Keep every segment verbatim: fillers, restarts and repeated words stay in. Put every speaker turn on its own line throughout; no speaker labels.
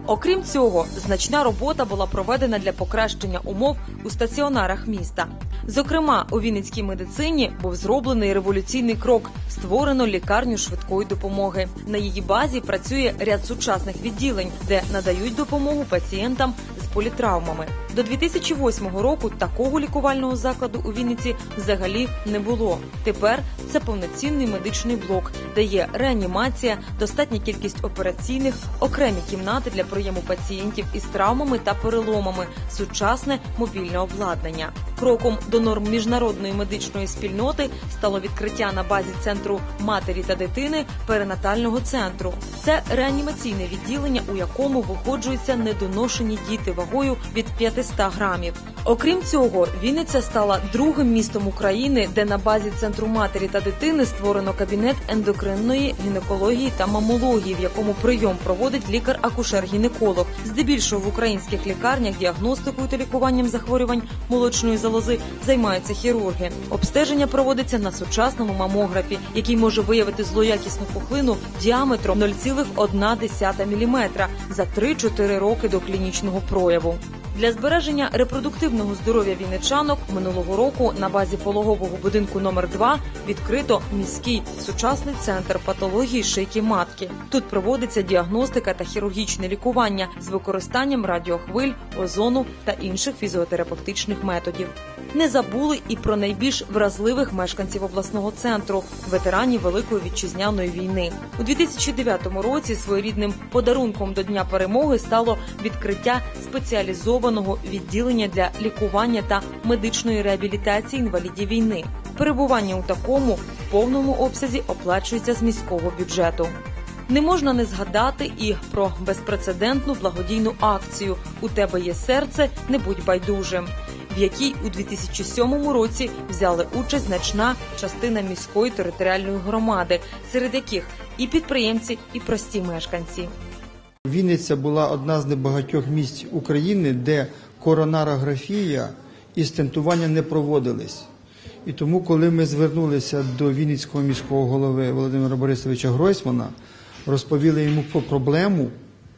Окрім цього, значна робота була проведена для покращення умов у стаціонарах міста. Зокрема, у вінницькій медицині був зроблений революційний крок – створено лікарню швидкої допомоги. На її базі працює ряд сучасних відділень, де надають допомогу пацієнтам з політравмами. До дві тисячі восьмого року такого лікувального закладу у Вінниці взагалі не було. Тепер це повноцінний медичний блок, де є реанімація, достатня кількість операційних, окремі кімнати для прийому пацієнтів із травмами та переломами, сучасне мобільне обладнання. Кроком до норм міжнародної медичної спільноти стало відкриття на базі Центру матері та дитини перинатального центру. Це реанімаційне відділення, у якому виходжуються недоношені діти вагою від п'ятисот грамів. Окрім цього, Вінниця стала другим містом України, де на базі Центру матері та дитини створено кабінет ендокринної гінекології та мамології, в якому прийом проводить лікар-акушер-гінеколог. Здебільшого в українських лікарнях діагностикою та лікуванням захворювань молочної залози займаються хірурги. Обстеження проводиться на сучасному мамографі, який може виявити злоякісну пухлину діаметром нуль цілих одна десята міліметра за три-чотири роки до клінічного прояву. Для збереження репродуктивного здоров'я вінничанок минулого року на базі пологового будинку номер два відкрито міський сучасний центр патології шийки матки. Тут проводиться діагностика та хірургічне лікування з використанням радіохвиль, озону та інших фізіотерапевтичних методів. Не забули і про найбільш вразливих мешканців обласного центру – ветеранів Великої Вітчизняної війни. У дві тисячі дев'ятому році своєрідним подарунком до Дня перемоги стало відкриття спеціалізованого відділення для лікування та медичної реабілітації інвалідів війни. Перебування у такому в повному обсязі оплачується з міського бюджету. Не можна не згадати і про безпрецедентну благодійну акцію «У тебе є серце, не будь байдужим», в якій у дві тисячі сьомому році взяли участь значна частина міської територіальної громади, серед яких і підприємці, і прості мешканці.
Вінниця була одна з небагатьох місць України, де коронарографія і стентування не проводились. І тому, коли ми звернулися до Вінницького міського голови Володимира Борисовича Гройсмана, розповіли йому про проблему,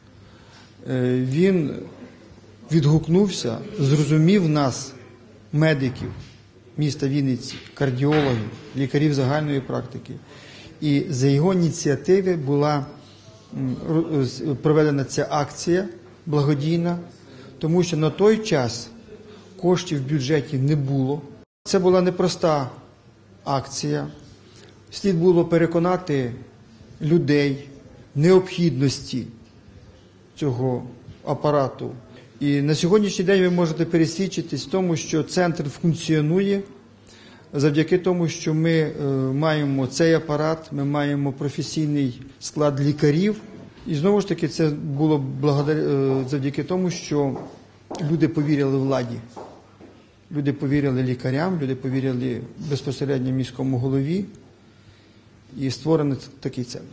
він відгукнувся, зрозумів нас, медиків міста Вінниці, кардіологів, лікарів загальної практики. І за його ініціативи була проведена ця акція благодійна, тому що на той час коштів в бюджеті не було. Це була непроста акція. Слід було переконати людей в необхідності цього апарату. І на сьогоднішній день ви можете пересвідчитись в тому, що центр функціонує завдяки тому, що ми е, маємо цей апарат, ми маємо професійний склад лікарів. І знову ж таки це було благодаря, е, завдяки тому, що люди повірили владі. Люди повірили лікарям, люди повірили безпосередньо міському голові і створений такий центр.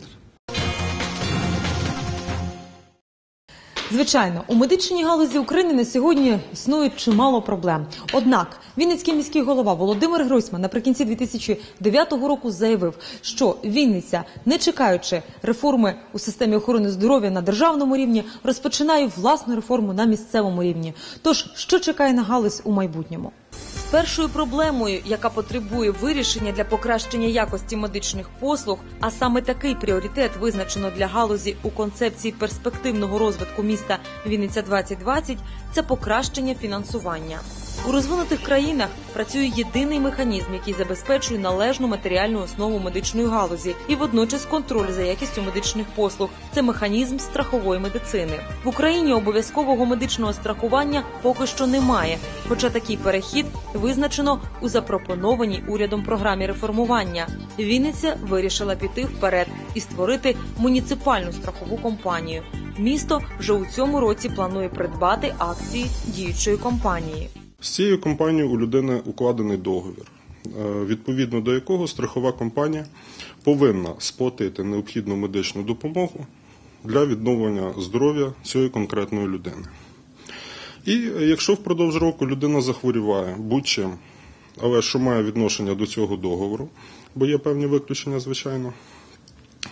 Звичайно, у медичній галузі України на сьогодні існує чимало проблем. Однак Вінницький міський голова Володимир Гройсман наприкінці дві тисячі дев'ятого року заявив, що Вінниця, не чекаючи реформи у системі охорони здоров'я на державному рівні, розпочинає власну реформу на місцевому рівні. Тож, що чекає на галузь у майбутньому? Першою проблемою, яка потребує вирішення для покращення якості медичних послуг, а саме такий пріоритет визначено для галузі у концепції перспективного розвитку міста Вінниця двадцять двадцять, це покращення фінансування. У розвинутих країнах працює єдиний механізм, який забезпечує належну матеріальну основу медичної галузі і водночас контроль за якістю медичних послуг. Це механізм страхової медицини. В Україні обов'язкового медичного страхування поки що немає, хоча такий перехід визначено у запропонованій урядом програмі реформування. Вінниця вирішила піти вперед і створити муніципальну страхову компанію. Місто вже у цьому році планує придбати акції діючої компанії.
З цією компанією у людини укладений договір, відповідно до якого страхова компанія повинна сплатити необхідну медичну допомогу для відновлення здоров'я цієї конкретної людини. І якщо впродовж року людина захворіває будь-чим, але що має відношення до цього договору, бо є певні виключення, звичайно,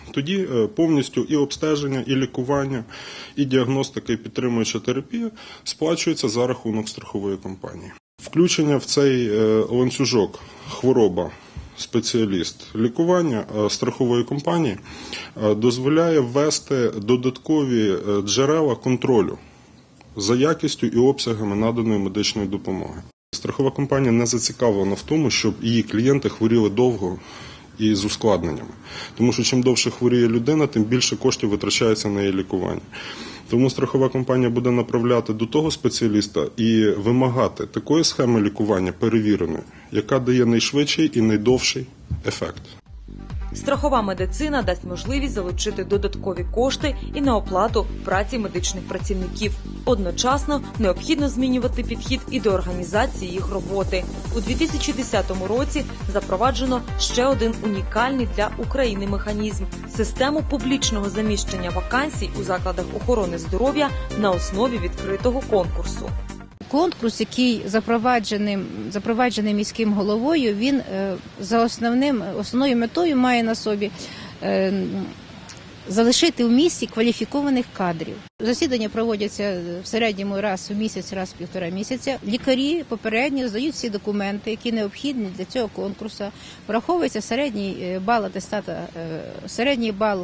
тоді повністю і обстеження, і лікування, і діагностика, і підтримуюча терапія сплачується за рахунок страхової компанії. Включення в цей ланцюжок хвороба, спеціаліст, лікування страхової компанії дозволяє ввести додаткові джерела контролю за якістю і обсягами наданої медичної допомоги. Страхова компанія не зацікавлена в тому, щоб її клієнти хворіли довго і з ускладненнями. Тому що чим довше хворіє людина, тим більше коштів витрачається на її лікування. Тому страхова компанія буде направляти до того спеціаліста і вимагати такої схеми лікування перевіреної, яка дає найшвидший і найдовший ефект.
Страхова медицина дасть можливість залучити додаткові кошти і на оплату праці медичних працівників. Одночасно необхідно змінювати підхід і до організації їх роботи. У дві тисячі десятому році запроваджено ще один унікальний для України механізм – систему публічного заміщення вакансій у закладах охорони здоров'я на основі відкритого конкурсу.
Конкурс, який запроваджений, запроваджений міським головою, він за основним, основною метою має на собі е, залишити в місті кваліфікованих кадрів. Засідання проводяться в середньому раз у місяць, раз в півтора місяця. Лікарі попередньо здають всі документи, які необхідні для цього конкурсу. Враховується середній бал атестата, середній бал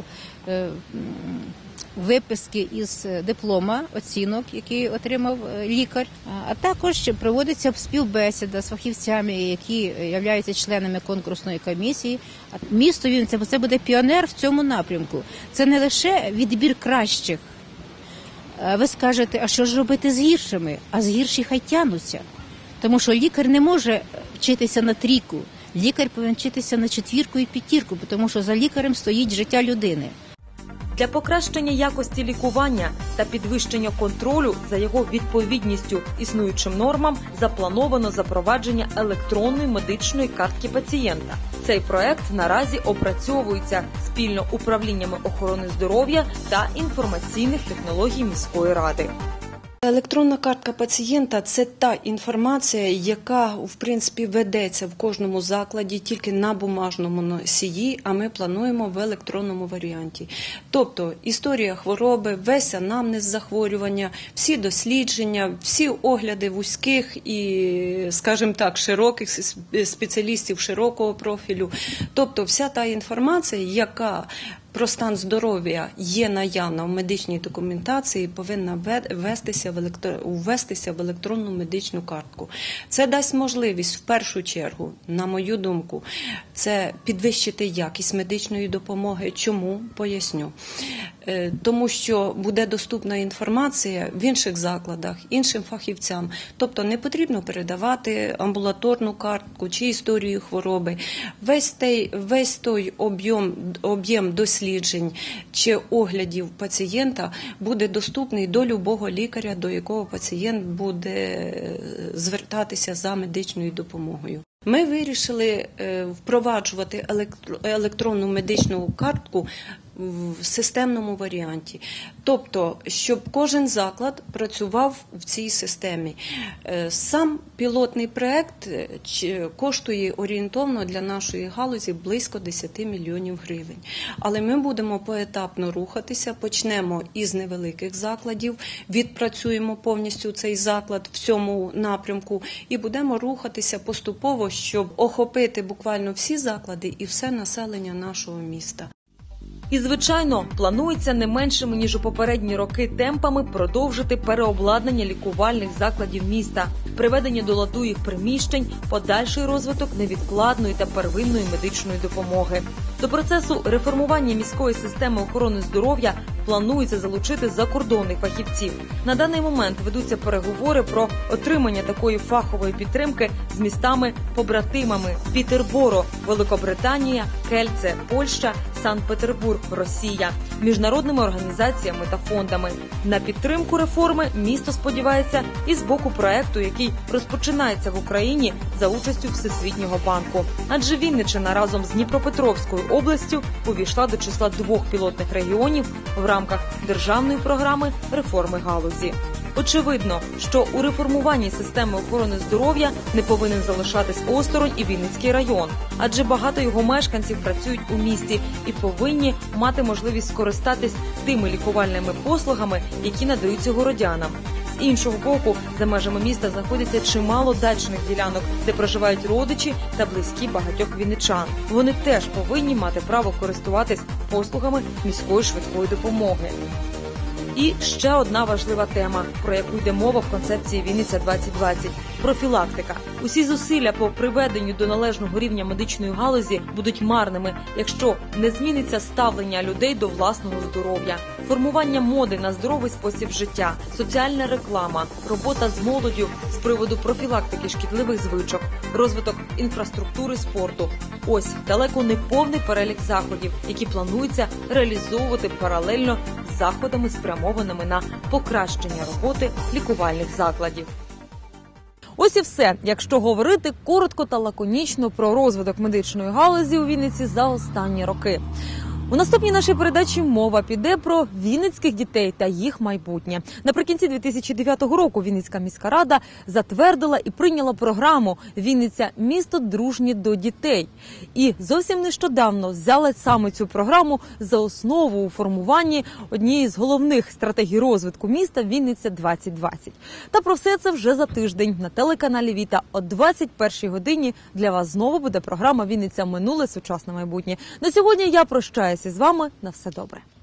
виписки із диплома, оцінок, який отримав лікар, а також проводиться співбесіда з фахівцями, які являються членами конкурсної комісії. Місто Вінниця, бо це буде піонер в цьому напрямку. Це не лише відбір кращих. Ви скажете, а що ж робити з гіршими? А з гірші хай тянуться. Тому що лікар не може вчитися на трійку. Лікар повинен вчитися на четвірку і п'ятірку, тому що за лікарем стоїть життя людини.
Для покращення якості лікування та підвищення контролю за його відповідністю існуючим нормам заплановано запровадження електронної медичної картки пацієнта. Цей проект наразі опрацьовується спільно управліннями охорони здоров'я та інформаційних технологій міської ради.
Електронна картка пацієнта – це та інформація, яка, в принципі, ведеться в кожному закладі тільки на бумажному носії, а ми плануємо в електронному варіанті. Тобто історія хвороби, весь анамнез захворювання, всі дослідження, всі огляди вузьких і, скажімо так, широких спеціалістів широкого профілю. Тобто вся та інформація, яка про стан здоров'я є наявна в медичній документації, повинна ввестися в, електро... ввестися в електронну медичну картку. Це дасть можливість, в першу чергу, на мою думку, це підвищити якість медичної допомоги. Чому? Поясню. Тому що буде доступна інформація в інших закладах, іншим фахівцям. Тобто не потрібно передавати амбулаторну картку чи історію хвороби. Весь той, весь той об'єм, об'єм досліджень чи оглядів пацієнта буде доступний до любого лікаря, до якого пацієнт буде звертатися за медичною допомогою. Ми вирішили впроваджувати електронну медичну картку в системному варіанті. Тобто, щоб кожен заклад працював в цій системі. Сам пілотний проєкт коштує орієнтовно для нашої галузі близько десять мільйонів гривень. Але ми будемо поетапно рухатися, почнемо із невеликих закладів, відпрацюємо повністю цей заклад в цьому напрямку і будемо рухатися поступово, щоб охопити буквально всі заклади і все населення нашого міста.
І, звичайно, планується не меншими, ніж у попередні роки темпами продовжити переобладнання лікувальних закладів міста, приведення до ладу їх приміщень, подальший розвиток невідкладної та первинної медичної допомоги. До процесу реформування міської системи охорони здоров'я планується залучити закордонних фахівців. На даний момент ведуться переговори про отримання такої фахової підтримки з містами-побратимами Пітерборо, Великобританія, Кельце, Польща, Санкт-Петербург, Росія, міжнародними організаціями та фондами. На підтримку реформи місто сподівається і з боку проекту, який розпочинається в Україні за участю Всесвітнього банку. Адже Вінниччина разом з Дніпропетровською областю увійшла до числа двох пілотних регіонів в рамках державної програми реформи галузі. Очевидно, що у реформуванні системи охорони здоров'я не повинен залишатись осторонь і Вінницький район, адже багато його мешканців працюють у місті і повинні мати можливість скористатись тими лікувальними послугами, які надаються городянам. З іншого боку, за межами міста знаходиться чимало дачних ділянок, де проживають родичі та близькі багатьох вінничан. Вони теж повинні мати право користуватись послугами міської швидкої допомоги. І ще одна важлива тема, про яку йде мова в концепції «Вінниця двадцять двадцять» – профілактика. Усі зусилля по приведенню до належного рівня медичної галузі будуть марними, якщо не зміниться ставлення людей до власного здоров'я. Формування моди на здоровий спосіб життя, соціальна реклама, робота з молоддю з приводу профілактики шкідливих звичок, розвиток інфраструктури спорту. Ось далеко не повний перелік заходів, які планується реалізовувати паралельно з заходами, спрямованими на покращення роботи лікувальних закладів. Ось і все, якщо говорити коротко та лаконічно про розвиток медичної галузі у Вінниці за останні роки. У наступній нашій передачі мова піде про вінницьких дітей та їх майбутнє. Наприкінці дві тисячі дев'ятого року Вінницька міська рада затвердила і прийняла програму «Вінниця – місто дружнє до дітей». І зовсім нещодавно взяла саме цю програму за основу у формуванні однієї з головних стратегій розвитку міста «Вінниця двадцять двадцять». Та про все це вже за тиждень на телеканалі «Віта» о двадцять першій годині для вас знову буде програма «Вінниця. Минуле. Сучасне майбутнє». На сьогодні я прощаюся з вами. На все добре.